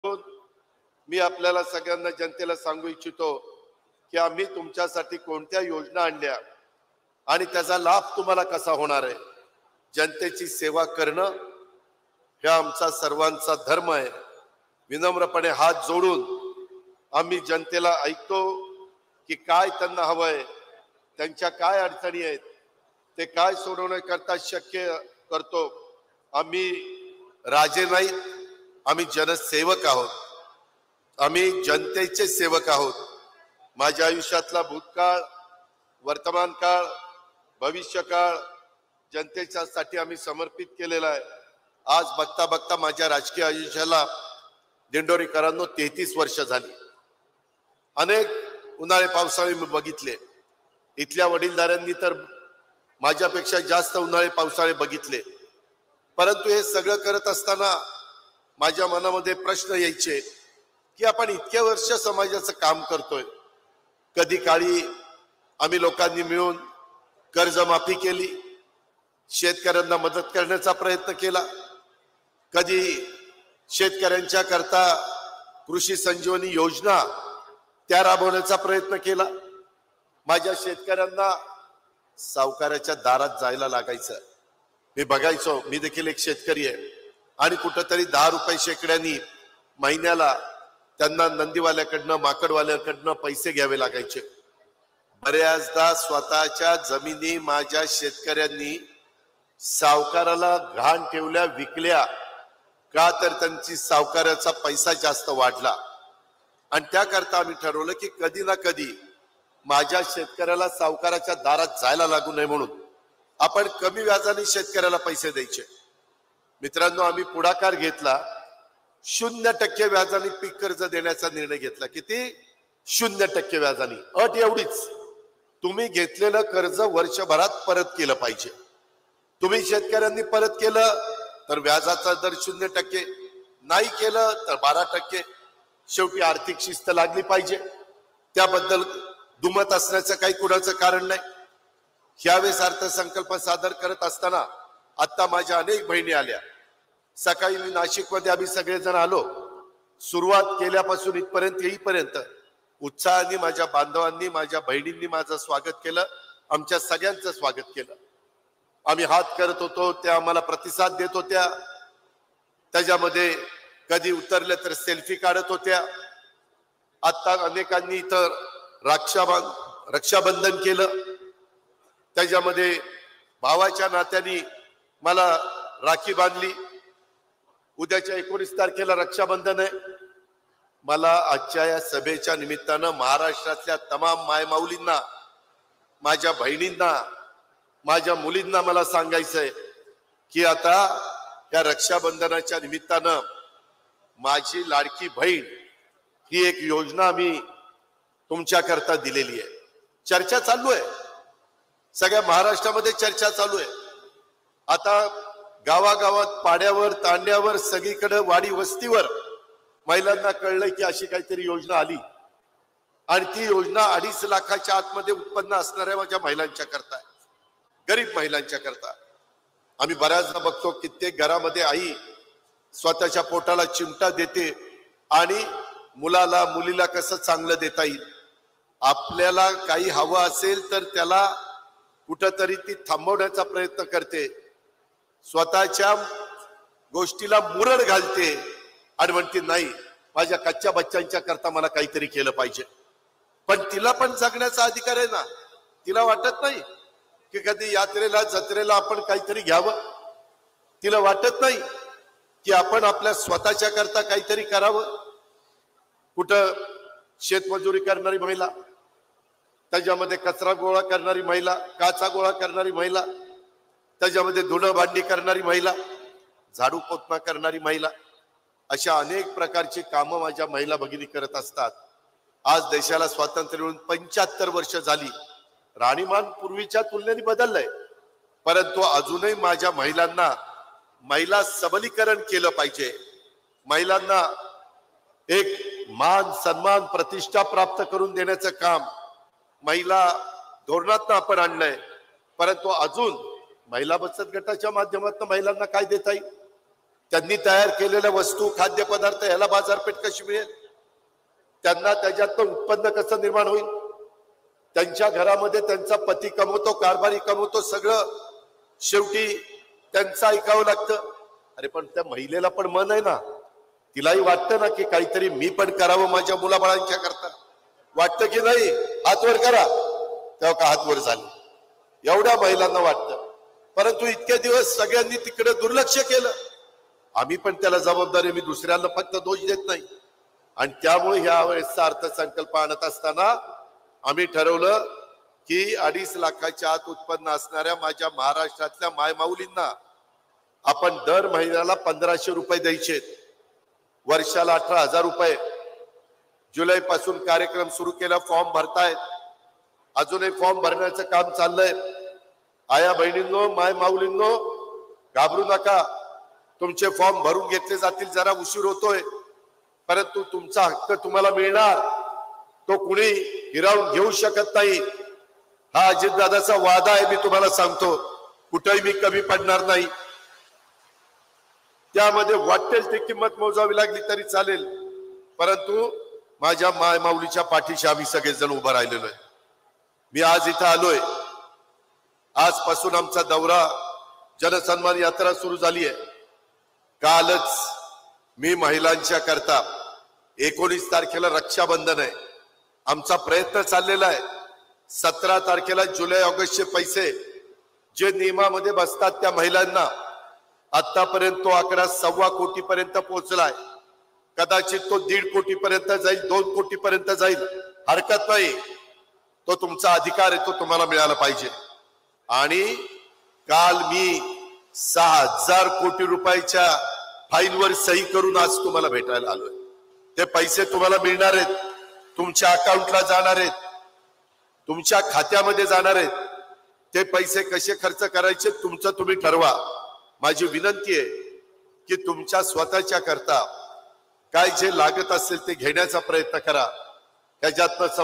मी आपल्याला सगळ्यांना जनतेला सांगू इच्छितो की आम्ही तुमच्यासाठी कोणत्या योजना आणल्या आणि त्याचा लाभ तुम्हाला कसा होणार आहे। जनतेची सेवा करणं हे आमचा सर्वांचा धर्म आहे। विनम्रपणे हात जोडून आम्ही जनतेला ऐकतो की काय त्यांना हवंय, त्यांच्या काय अडचणी आहेत, ते काय सोडवण्याकरता शक्य करतो। आम्ही राजे नाहीत, आम्ही जनसेवक आहोत, आम्ही जनतेचे सेवक आहोत। माझ्या आयुष्यातला भूतकाळ, वर्तमान काळ, भविष्यकाळ जनतेच्यासाठी आम्ही समर्पित केलेला आहे। आज बघता बघता माझ्या राजकीय आयुष्याला दिंडोरीकरांनो 33 वर्ष झाली। अनेक उन्हाळे पावसाळे मी बघितले। इथल्या वडीलधाऱ्यांनी तर माझ्यापेक्षा जास्त उन्हाळे पावसाळे बघितले। परंतु हे सगळं करत असताना माझ्या मनामध्ये प्रश्न यायचे की आपण इतके वर्ष समाजाचं काम करतोय, कधी काळी आम्ही लोकांनी मिळून कर्जमाफी केली, शेतकऱ्यांना मदत करण्याचा प्रयत्न केला, कधी शेतकऱ्यांच्या करता कृषी संजीवनी योजना त्या राबवण्याचा प्रयत्न केला। माझ्या शेतकऱ्यांना सावकाराच्या दारात जायला लागायचं। मी बघायचो, मी देखील एक शेतकरी आहे, आणि कुठंतरी 10 रुपये शेकड्यांनी महिन्याला त्यांना नंदीवाल्याकडनं, माकडवाल्याकडनं पैसे घ्यावे लागायचे। बऱ्याचदा स्वतःच्या जमिनी माझ्या शेतकऱ्यांनी सावकाराला घाण ठेवल्या, विकल्या, का तर त्यांची सावकाराचा पैसा जास्त वाढला। आणि त्याकरता आम्ही ठरवलं की कधी ना कधी माझ्या शेतकऱ्याला सावकाराच्या दारात जायला लागू नये, म्हणून आपण कमी व्याजाने शेतकऱ्याला पैसे द्यायचे। मित्रांनो, आम्ही पुढाकार घेतला, 0% व्याजाने पीक कर्ज देण्याचा निर्णय घेतला। किती? 0% व्याजाने। अट एवढीच, तुम्ही घेतलेलं कर्ज वर्षभरात परत केलं पाहिजे। तुम्ही शेतकऱ्यांनी परत केलं तर व्याजाचा दर 0%, नाही केलं तर 12%। शेवटी आर्थिक शिस्त लागली पाहिजे, त्याबद्दल दुमत असण्याचं काही कुणाचं कारण नाही। यावेळेस अर्थसंकल्प सादर करत असताना आता माझ्या अनेक बहिणी आल्या। सकाळी मी नाशिकमध्ये आम्ही सगळेजण आलो। सुरुवात केल्यापासून इथपर्यंत येईपर्यंत उत्साहाने माझ्या बांधवांनी, माझ्या बहिणींनी माझं स्वागत केलं, आमच्या सगळ्यांचं स्वागत केलं। आम्ही हात करत होतो, त्या आम्हाला प्रतिसाद देत होत्या। त्याच्यामध्ये कधी उतरले तर सेल्फी काढत होत्या। आता अनेकांनी इथं रक्षाबंधन केलं, त्याच्यामध्ये भावाच्या नात्याने मला राखी बांधली। उद्याच्या 19 तारखेला रक्षाबंधन आहे। मला आजच्या या सभेच्या निमित्तानं महाराष्ट्रातल्या तमाम मायमाऊलींना, माझ्या बहिणींना, माझ्या मुलींना मला सांगायचंय की आता या रक्षाबंधनाच्या निमित्तानं माझी लाडकी बहीण ही एक योजना आम्ही तुमच्याकरता दिलेली आहे। चर्चा चालू आहे, सगळ्या महाराष्ट्रामध्ये चर्चा चालू आहे। आता गावागावात, पाड्यावर, तांड्यावर, सगळीकडे वाडी वस्तीवर महिलांना कळलंय की अशी काहीतरी योजना आली, आणि ती योजना 2.5 लाखाच्या आतमध्ये उत्पन्न असणाऱ्या माझ्या महिलांच्या करता आहे, गरीब महिलांच्या करता। आम्ही बऱ्याचदा बघतो कित्येक घरामध्ये आई स्वतःच्या पोटाला चिमटा देते आणि मुलाला, मुलीला कसं चांगलं देता येईल। आपल्याला काही हवं असेल तर त्याला कुठंतरी ती थांबवण्याचा प्रयत्न करते, स्वतःच्या गोष्टीला मुरड घालते आणि म्हणते नाही, माझ्या कच्च्या बच्चांच्या करता मला काहीतरी केलं पाहिजे। पण तिला पण जगण्याचा अधिकार आहे ना। तिला वाटत नाही की कधी यात्रेला, जत्रेला आपण काहीतरी घ्यावं। तिला वाटत नाही की आपण आपल्या स्वतःच्या करता काहीतरी करावं। कुठं शेतमजुरी करणारी महिला, त्याच्यामध्ये कचरा गोळा करणारी महिला, काचा गोळा करणारी महिला, त्याच्यामध्ये धुणं भांडी करणारी महिला, झाडू पोतना करणारी महिला, अशा अनेक प्रकारची कामं माझ्या महिला भगिनी करत असतात। आज देशाला स्वातंत्र्य मिळून 75 वर्ष झाली। राहणीमान पूर्वीच्या तुलनेने बदललंय, परंतु अजूनही माझ्या महिलांना महिला सबलीकरण केलं पाहिजे। महिलांना एक मान, सन्मान, प्रतिष्ठा प्राप्त करून देण्याचं काम महिला धोरणात आपण आणलंय। परंतु अजून महिला बचत गटाच्या माध्यमातून महिलांना काय देता येईल, त्यांनी तयार केलेल्या वस्तू खाद्यपदार्थ याला बाजारपेठ कशी मिळेल, त्यांना त्याच्यातनं उत्पन्न कसं निर्माण होईल, त्यांच्या घरामध्ये त्यांचा पती कमवतो, कारभारी कमवतो, सगळं शेवटी त्यांचं ऐकावं लागतं. अरे पण त्या महिलेला पण मन आहे ना, तिलाही वाटतं ना की काहीतरी मी पण करावं माझ्या मुलाबाळांच्या करता, वाटतं की नाही? हात वर करा. तेव्हा का हात वर झाले? एवढ्या महिलांना वाटतं. परंतु इतके दिवस सगळ्यांनी तिकडे दुर्लक्ष केलं. आम्ही पण त्याला जबाबदारी, मी दुसऱ्याला फक्त दोष देत नाही. आणि त्यामुळे ह्या वेळेसचा अर्थसंकल्प आणत असताना आम्ही ठरवलं की 2.5 लाखाच्या आत उत्पन्न असणाऱ्या माझ्या महाराष्ट्रातल्या मायमाऊलींना आपण दर महिन्याला 1500 रुपये द्यायचे, वर्षाला 18,000 रुपये. जुलै पासून कार्यक्रम सुरू केला, फॉर्म भरतायत, अजूनही फॉर्म भरण्याचं काम चाललंय. आया बहिणींनो, माय माऊलींनो, घाबरू नका, तुमचे फॉर्म भरून घेतले जातील. जरा उशीर होतोय, परंतु तुमचा हक्क तुम्हाला मिळणार, तो कुणी हिरावून घेऊ शकत नाही. हा अजितदादाचा वादा आहे, मी तुम्हाला सांगतो, कुठेही मी कमी पडणार नाही. त्यामध्ये वाटेल ती किंमत मोजावी लागली तरी चालेल, परंतु माझ्या माय माऊलीच्या पाठीशी आम्ही सगळेजण उभं राहिलेलो आहे. मी आज इथं आलोय, आजपासून आमचा दौरा, जनसन्मान यात्रा सुरू झाली आहे. कालच मी महिलांच्या करता 19 तारखेला रक्षाबंधन आहे, आमचा प्रयत्न चाललेला आहे. 17 तारखेला जुलै ऑगस्टचे पैसे जे नियमामध्ये बसतात त्या महिलांना, आतापर्यंत तो आकडा 1.25 कोटी पर्यंत पोहोचलाय. कदाचित तो 1.5 कोटी पर्यंत जाईल, 2 कोटी पर्यंत जाईल, हरकत नाही. तो तुमचा अधिकार आहे, तो तुम्हाला मिळाला पाहिजे. आणि काल मी 6,000 कोटी रुपयाच्या फाईलवर सही करून आज तुम्हाला भेटायला आलोय. ते पैसे तुम्हाला मिळणार आहेत, तुमच्या अकाउंटला जाणार आहेत, तुमच्या खात्यामध्ये जाणार आहेत. ते पैसे कसे खर्च करायचे तुमचं तुम्ही ठरवा. माझी विनंती आहे की तुमच्या स्वतःच्या करता काय जे लागत असेल ते घेण्याचा प्रयत्न करा. त्याच्यातनं